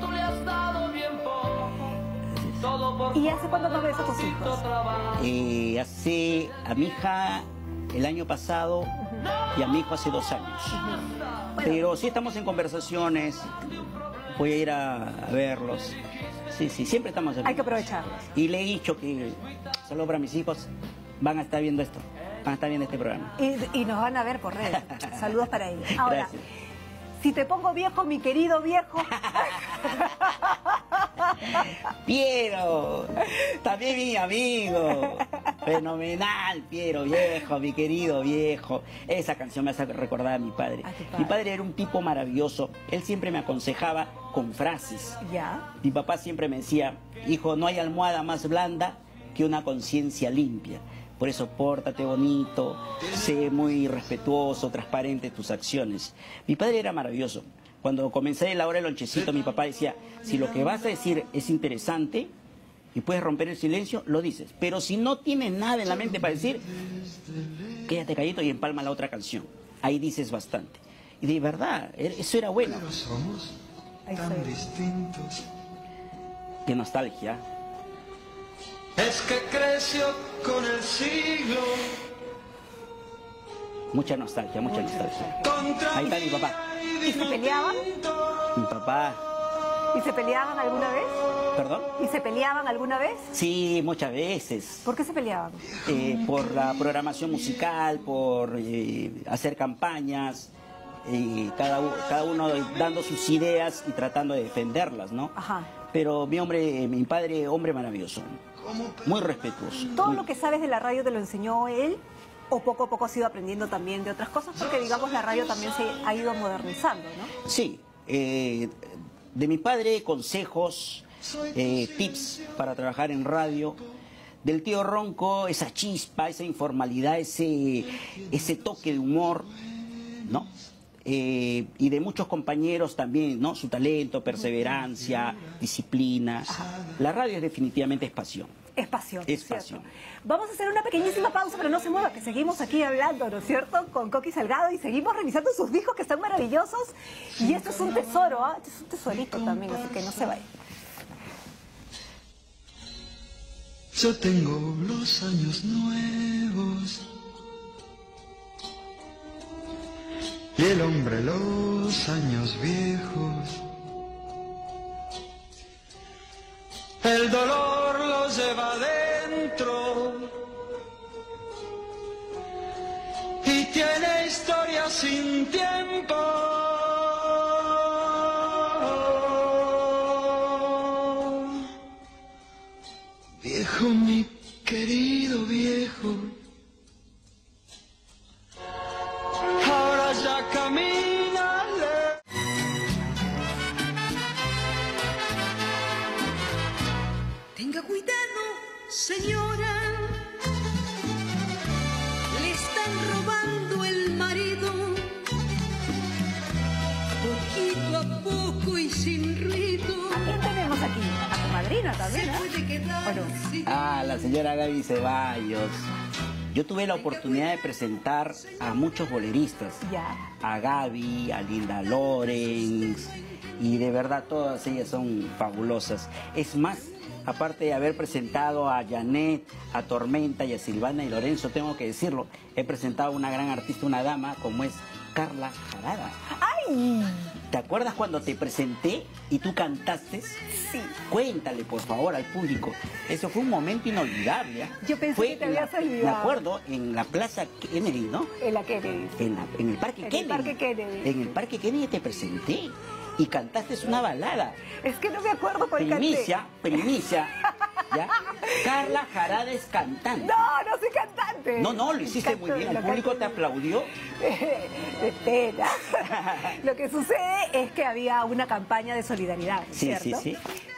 ¿Y hace cuánto no ves a tus hijos? Hace a mi hija el año pasado y a mi hijo hace 2 años. Pero sí estamos en conversaciones, voy a ir a verlos. Sí, sí, siempre estamos en Hay que aprovecharlos. Y le he dicho que, solo para mis hijos, van a estar viendo esto, van a estar viendo este programa. Y nos van a ver por redes. Saludos para ellos. Ahora, Gracias. si te pongo viejo, mi querido viejo. Piero, también mi amigo, fenomenal, Piero, viejo, mi querido viejo. Esa canción me hace recordar a mi padre. A tu padre. Mi padre era un tipo maravilloso, él siempre me aconsejaba con frases. Ya. Mi papá siempre me decía, hijo, no hay almohada más blanda que una conciencia limpia. Por eso pórtate bonito, sé muy respetuoso, transparente en tus acciones. Mi padre era maravilloso. Cuando comencé la hora del lonchecito, mi papá decía, si lo que vas a decir es interesante y puedes romper el silencio, lo dices. Pero si no tienes nada en la mente para decir, quédate calladito y empalma la otra canción. Ahí dices bastante. Y de verdad, eso era bueno. Pero somos Ahí tan estoy. distintos. Qué nostalgia. Es que creció con el siglo. Mucha nostalgia, mucha nostalgia. Contra Ahí está mi papá. ¿Y se peleaban? Mi papá, ¿Y se peleaban alguna vez? ¿perdón? ¿Y se peleaban alguna vez? Sí, muchas veces. ¿Por qué se peleaban? Por la programación musical, por hacer campañas, cada uno dando sus ideas y tratando de defenderlas, ¿no? Ajá. Pero mi padre, hombre maravilloso, muy respetuoso. ¿Todo muy- lo que sabes de la radio te lo enseñó él? ¿O poco a poco has ido aprendiendo también de otras cosas? Porque, digamos, la radio también se ha ido modernizando, ¿no? Sí, de mi padre consejos, tips para trabajar en radio. Del tío Ronco, esa chispa, esa informalidad, ese toque de humor, ¿no? Y de muchos compañeros también, ¿no? Su talento, perseverancia, disciplina. La radio definitivamente es pasión. Es pasión. Es ¿cierto? pasión. Vamos a hacer una pequeñísima pausa, pero no se mueva, que seguimos aquí hablando, ¿no es cierto? Con Coqui Salgado y seguimos revisando sus discos que están maravillosos. Y esto es un tesoro, ¿ah? Esto es un tesorito también, así que no se vaya. Yo tengo los años nuevos y el hombre los años viejos. El dolor lo lleva adentro y tiene historia sin tiempo. Viejo, mi querido viejo, ahora ya camina lejos. Tenga cuidado, señora, le están robando el marido, poquito a poco y sin ruido. ¿Quién tenemos aquí? A tu madrina también, ¿no? Puede quedar Bueno. sin La señora Gaby Ceballos. Yo tuve la oportunidad de presentar a muchos boleristas. Ya. A Gaby, a Linda Lorenz, y de verdad todas ellas son fabulosas. Es más, aparte de haber presentado a Janet, a Tormenta y a Silvana y Lorenzo, tengo que decirlo, he presentado a una gran artista, una dama, como es Carla Jarada. ¡Ay! ¿Te acuerdas cuando te presenté y tú cantaste? Sí. Cuéntale, por favor, al público. Eso fue un momento inolvidable. ¿Ah? Yo pensé Fue que te en la- habías olvidado. Me acuerdo, en la Plaza Kennedy, ¿no? En la Kennedy. En el Parque En el Kennedy. Parque Kennedy. En el Parque Kennedy te presenté y cantaste una balada. Es que no me acuerdo cuál canté. Primicia, ¿ya? Carla Jarada es cantante. No, no soy cantante. No, lo hiciste muy bien. El Lo público canto- te aplaudió. De pena. Lo que sucede es que había una campaña de solidaridad, ¿no es Sí, ¿cierto? sí, sí.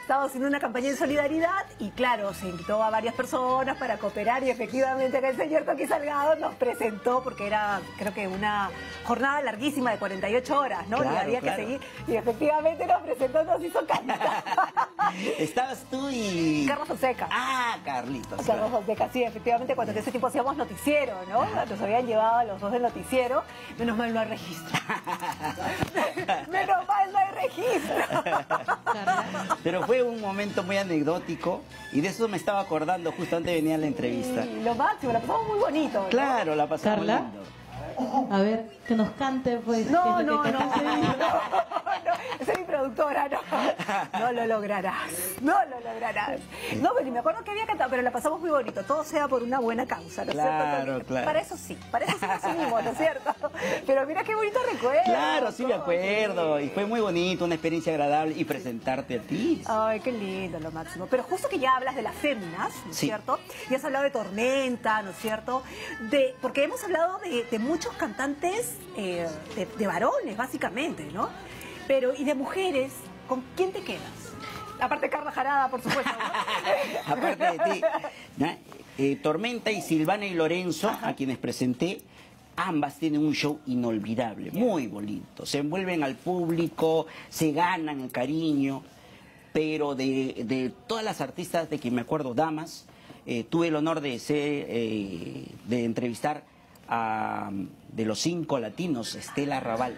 estaba haciendo una campaña de solidaridad y claro, se invitó a varias personas para cooperar y efectivamente el señor Coqui Salgado nos presentó porque era, creo que una jornada larguísima de 48 horas, ¿no? Claro, y había claro. que seguir y efectivamente nos presentó, nos hizo cantar. Estabas tú y... Carlos Fonseca. Ah, Carlitos. Carlos Fonseca, sí, efectivamente, cuando en ese tiempo hacíamos noticiero, ¿no? Nos habían llevado a los dos del noticiero. Menos mal no hay registro. Menos mal no hay registro. Pero fue un momento muy anecdótico y de eso me estaba acordando justo antes de venir a la entrevista. Y lo máximo, la pasamos muy bonito, ¿no? Claro, la pasamos Carla. lindo. A ver, que nos cante, pues. No, qué es lo no, que no, canta. esa es mi productora, no. No lo lograrás, no lo lograrás. No, pero ni me acuerdo que había cantado, pero la pasamos muy bonito. Todo sea por una buena causa, ¿no es Claro, cierto? claro. Para eso sí nos unimos, ¿no es cierto? Pero mira qué bonito recuerdo. Claro, sí me ¿cómo? acuerdo. Y fue muy bonito, una experiencia agradable y presentarte a ti. Ay, qué lindo, lo máximo. Pero justo que ya hablas de las féminas, ¿no es Sí. cierto? Y has hablado de Tormenta, ¿no es cierto? Porque hemos hablado de muchos cantantes de varones, básicamente, ¿no? Pero, y de mujeres, ¿con quién te quedas? Aparte de Carla Jarada, por supuesto, ¿no? Aparte de ti, ¿no? Tormenta y Silvana y Lorenzo, a quienes presenté, ambas tienen un show inolvidable, muy bonito. Se envuelven al público, se ganan el cariño, pero de todas las artistas de quien me acuerdo, damas, tuve el honor de de entrevistar de los 5 latinos, Estela Raval.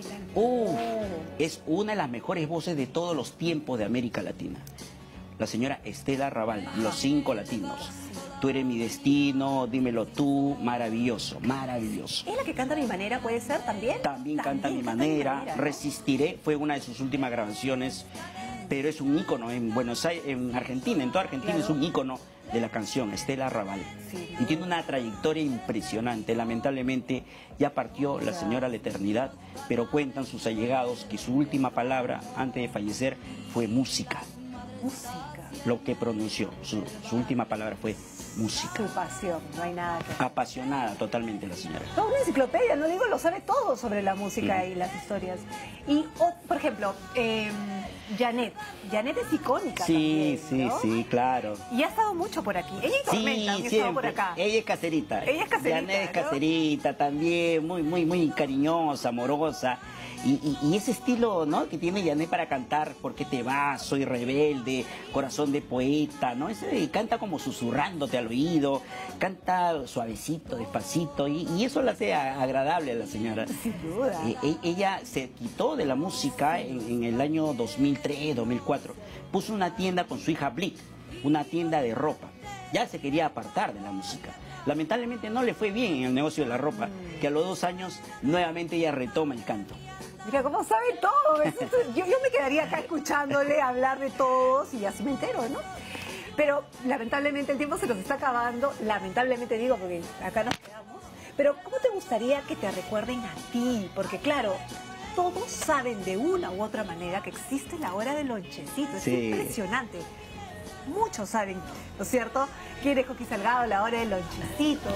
Es una de las mejores voces de todos los tiempos de América Latina. La señora Estela Raval, los 5 latinos. Tú eres mi destino, dímelo tú, maravilloso, maravilloso. ¿Es la que canta a mi manera, puede ser también? También canta a mi manera, ¿no? Resistiré, fue una de sus últimas grabaciones, pero es un ícono en Buenos Aires, en Argentina, en toda Argentina Claro. es un ícono de la canción, Estela Raval. Sí. Y tiene una trayectoria impresionante. Lamentablemente ya partió la señora a la eternidad, pero cuentan sus allegados que su última palabra antes de fallecer fue música. Música. Lo que pronunció, su última palabra fue música. Tu pasión, no hay nada que... Apasionada totalmente la señora. Toda una enciclopedia, no digo, lo sabe todo sobre la música Sí. y las historias. Y, por ejemplo, Janet. Janet es icónica Sí, también, ¿no? sí, claro. Y ha estado mucho por aquí. Ella y Tormenta han estado por acá. Ella es caserita. Ella es caserita, Janet es ¿no? caserita también, muy cariñosa, amorosa. Y ese estilo, ¿no? Que tiene Janet para cantar, ¿por qué te vas? Soy rebelde, corazón de poeta, ¿no? Ese canta como susurrándote al oído, canta suavecito, despacito, y eso la hace agradable a la señora. Sin duda. Ella se quitó de la música en el año 2003, 2004. Puso una tienda con su hija Blick, una tienda de ropa. Ya se quería apartar de la música. Lamentablemente no le fue bien en el negocio de la ropa, que a los 2 años nuevamente ella retoma el canto. Mira, cómo sabe todo. Yo me quedaría acá escuchándole hablar de todos y así me entero, ¿no? Pero lamentablemente el tiempo se nos está acabando. Lamentablemente digo, porque acá nos quedamos. Pero ¿cómo te gustaría que te recuerden a ti? Porque claro, todos saben de una u otra manera que existe la hora del lonchecito. Es Sí. impresionante. Muchos saben, ¿no es cierto? ¿Quién es Coqui Salgado, la hora del lonchecito?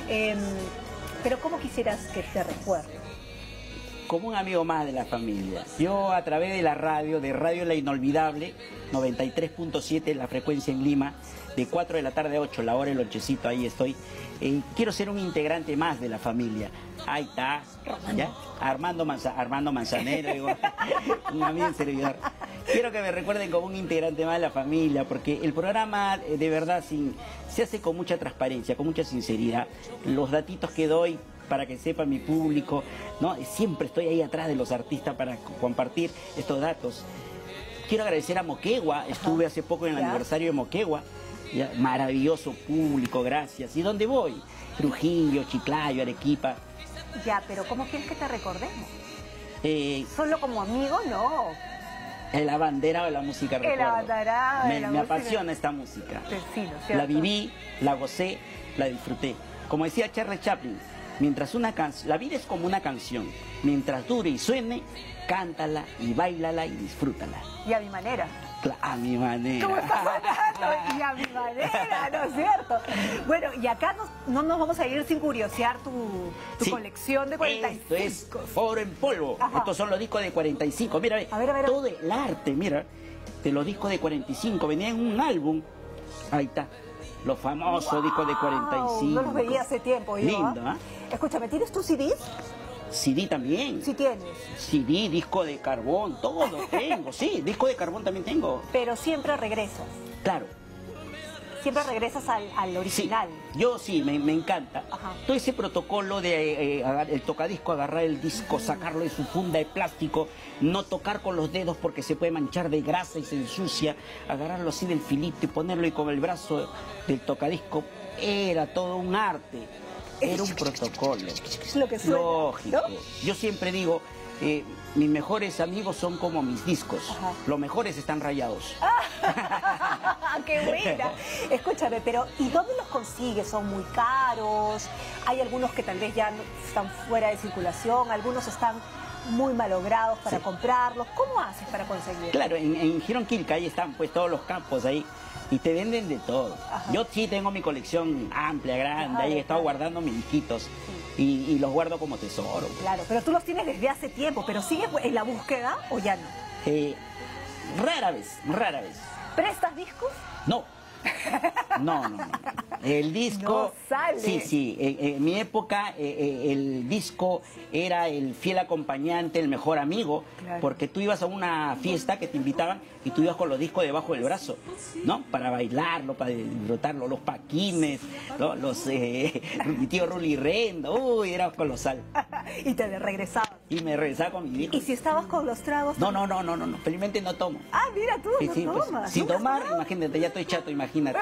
Pero ¿cómo quisieras que te recuerden? Como un amigo más de la familia. Yo a través de la radio, de Radio La Inolvidable, 93.7 la frecuencia en Lima, de 4 de la tarde a 8, la hora del lonchecito, ahí estoy. Quiero ser un integrante más de la familia. Ahí está, ¿ya? Armando Manzanero, digo, un amigo servidor. Quiero que me recuerden como un integrante más de la familia, porque el programa de verdad se hace con mucha transparencia, con mucha sinceridad. Los datitos que doy para que sepa mi público, ¿no? Siempre estoy ahí atrás de los artistas para compartir estos datos. Quiero agradecer a Moquegua, estuve hace poco en el aniversario de Moquegua, ya, maravilloso público, gracias. ¿Y dónde voy? Trujillo, Chiclayo, Arequipa. Ya, pero ¿cómo quieres que te recordemos? Eh, ¿Solo como amigo? No. el abanderado de la música, El recuerdo. abanderado de Me la música. apasiona esta música. Sí, ¿no es La cierto? viví, la gocé, la disfruté. Como decía Charles Chaplin, mientras la vida es como una canción, mientras dure y suene, cántala y bailala y disfrútala. Y a mi manera. A mi manera. ¿Cómo está sonando? Y a mi manera, ¿no es cierto? Bueno, y acá no nos vamos a ir sin curiosear tu Sí. colección de 45. Esto es oro en polvo. Ajá. Estos son los discos de 45. Mira, A ver. todo el arte, mira. de los discos de 45, venían en un álbum. Ahí está, los famosos discos de 45. No los veía hace tiempo yo. Lindo, ¿ah? Escúchame, ¿tienes tus CDs? CD también. Sí tienes. CD, disco de carbón, todo tengo. Sí, disco de carbón también tengo. Pero siempre regresas. Claro. Siempre regresas al original. Sí, yo sí, me encanta. Ajá. Todo ese protocolo de el tocadisco, agarrar el disco, sacarlo de su funda de plástico, no tocar con los dedos porque se puede manchar de grasa y se ensucia, agarrarlo así del filito y ponerlo y con el brazo del tocadisco, era todo un arte, era un protocolo. Es lo que suena, Lógico. ¿no? Yo siempre digo, mis mejores amigos son como mis discos, Ajá. los mejores están rayados. ¡Qué buena! Escúchame, pero ¿y dónde los consigues? ¿Son muy caros? Hay algunos que tal vez ya están fuera de circulación, algunos están muy malogrados para Sí. comprarlos. ¿Cómo haces para conseguirlos? Claro, en Girón Quilca ahí están pues todos los campos ahí y te venden de todo. Ajá. Yo sí tengo mi colección amplia, grande, Claro, ahí he estado claro. guardando mis disquitos y los guardo como tesoro. Claro, pero tú los tienes desde hace tiempo, pero ¿sigues en la búsqueda o ya no? Rara vez, rara vez. ¿Prestas discos? No. No. El disco... No sale. Sí. En mi época el disco era el fiel acompañante, el mejor amigo, Claro. porque tú ibas a una fiesta que te invitaban y tú ibas con los discos debajo del brazo, ¿no? Para bailarlo, para disfrutarlo, los paquines, ¿no? Mi tío Ruli Rendo, uy, era colosal. Y te regresabas. Y me regresaba con mi disco. ¿Y si estabas con los tragos? No, felizmente no tomo. Ah, mira tú, Sí, no sí, pues, tomas. sin ¿Nunca has tomar, tomado? imagínate, ya estoy chato, imagínate.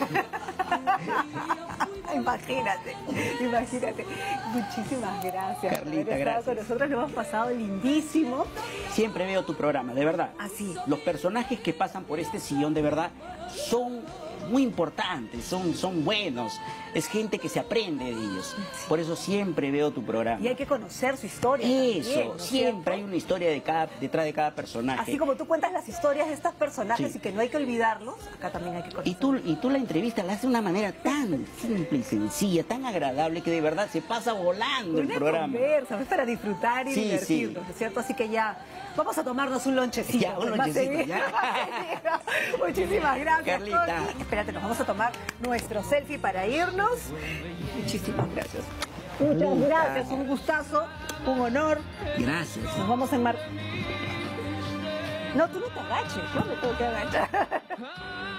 Imagínate. Muchísimas gracias. Carlita, por haber estado gracias. con nosotros, lo hemos pasado lindísimo. Siempre veo tu programa, de verdad. Así. Los personajes que pasan por este sillón, de verdad, son muy importantes, son buenos. Es gente que se aprende de ellos. Por eso siempre veo tu programa. Y hay que conocer su historia. Eso, también, ¿no es siempre cierto? hay una historia detrás de cada personaje. Así como tú cuentas las historias de estos personajes Sí. y que no hay que olvidarlos, acá también hay que conocer. Y tú la entrevista la haces de una manera tan simple y sencilla, tan agradable, que de verdad se pasa volando el Una programa. conversa, es para disfrutar y Sí, divertirnos, sí. ¿no es cierto? Así que ya, vamos a tomarnos un lonchecito. Ya, un pues, lonchecito, más ya. seguido. Muchísimas gracias, Carlita. Tony. Espérate, nos vamos a tomar nuestro selfie para irnos. Muchísimas gracias. Muchas gracias, un gustazo, un honor. Gracias. Nos vamos a enmarcar. No, tú no te agaches, yo me tengo que agachar.